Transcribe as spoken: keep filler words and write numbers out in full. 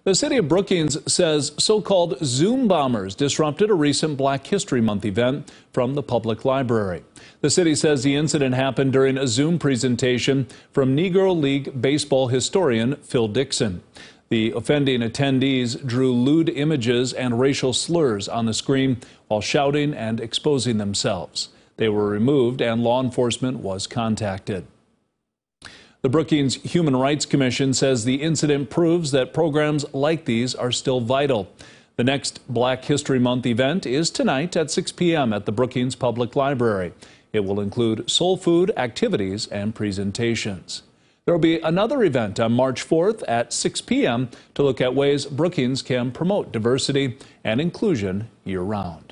The city of Brookings says so-called Zoom bombers disrupted a recent Black History Month event from the public library. The city says the incident happened during a Zoom presentation from Negro League baseball historian Phil Dixon. The offending attendees drew lewd images and racial slurs on the screen while shouting and exposing themselves. They were removed and law enforcement was contacted. The Brookings Human Rights Commission says the incident proves that programs like these are still vital. The next Black History Month event is tonight at six p m at the Brookings Public Library. It will include soul food, activities, and presentations. There will be another event on March fourth at six p m to look at ways Brookings can promote diversity and inclusion year-round.